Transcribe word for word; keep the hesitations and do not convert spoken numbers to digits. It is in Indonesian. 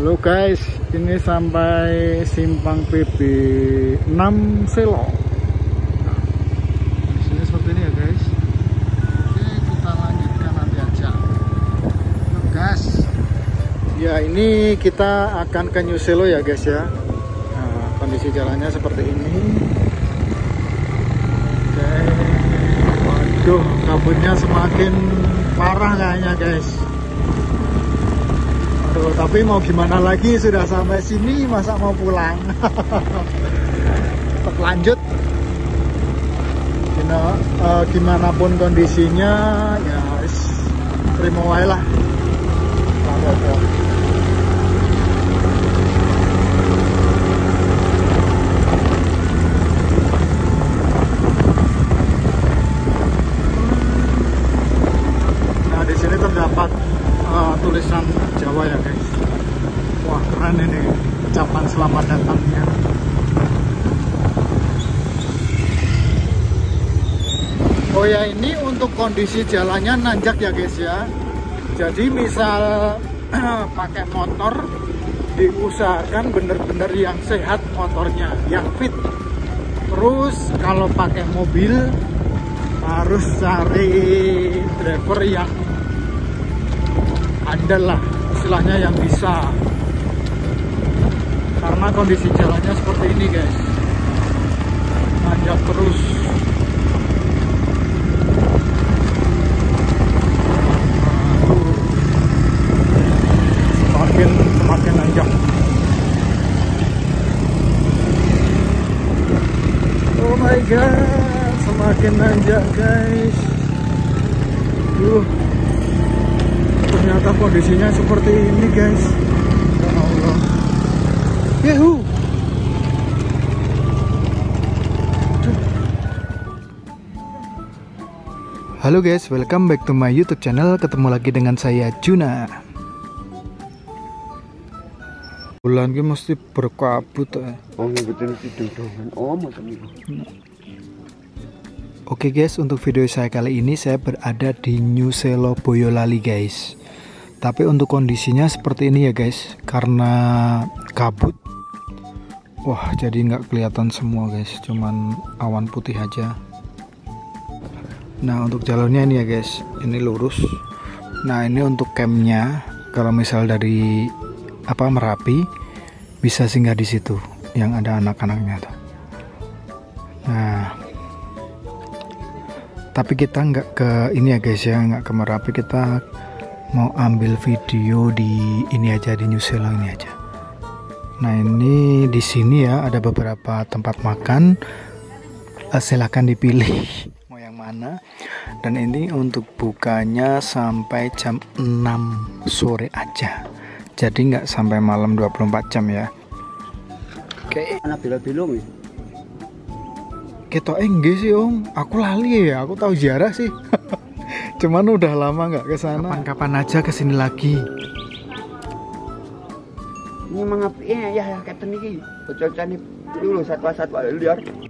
Halo guys, ini sampai simpang P B enam Selo. Nah, di sini seperti ini ya guys. Oke, kita lanjutkan nanti aja. Halo guys. Ya, ini kita akan ke New Selo ya guys ya. Nah, kondisi jalannya seperti ini. Oke. Waduh, kabutnya semakin parah kayaknya guys. Tuh, tapi mau gimana lagi, sudah sampai sini masa mau pulang. Tetap lanjut, you know, uh, gimana pun kondisinya ya terima wae lah. Nah, di sini terdapat uh, tulisan Jawa ya guys. Wah, keren ini ucapan selamat datangnya. Oh ya, ini untuk kondisi jalannya nanjak ya guys ya. Jadi misal pakai motor diusahakan bener-bener yang sehat motornya, yang fit. Terus kalau pakai mobil harus cari driver yang andal lah, istilahnya yang bisa, karena kondisi jalannya seperti ini guys, nanjak terus. Semakin semakin nanjak. Oh my god, semakin nanjak guys. Duh, ternyata kondisinya seperti ini guys. Ya Allah. Yehu. Halo guys, welcome back to my YouTube channel. Ketemu lagi dengan saya Juna. Bulan ini mesti berkabut ya. Oh, betul itu dong. Oh, macam itu. Oke guys, untuk video saya kali ini saya berada di New Selo Boyolali guys. Tapi untuk kondisinya seperti ini ya guys, karena kabut. Wah, jadi nggak kelihatan semua guys, cuman awan putih aja. Nah, untuk jalurnya ini ya guys, ini lurus. Nah, ini untuk campnya, kalau misal dari apa Merapi bisa singgah di situ yang ada anak-anaknya tuh. Nah, tapi kita nggak ke ini ya guys ya, nggak ke Merapi, kita mau ambil video di ini aja, di New Selo ini aja. Nah, ini di sini ya ada beberapa tempat makan, uh, silahkan dipilih mau yang mana. Dan ini untuk bukanya sampai jam enam sore aja, jadi nggak sampai malam dua puluh empat jam ya. Oke. Anak bila-bilung ya? Kita enggak sih om, aku lali ya, aku tahu ziarah sih. Cuman udah lama nggak ke sana. Kapan-kapan aja kesini lagi. Ini mengapa ya ya kayak ini bocor-bocor dulu satwa-satwa liar.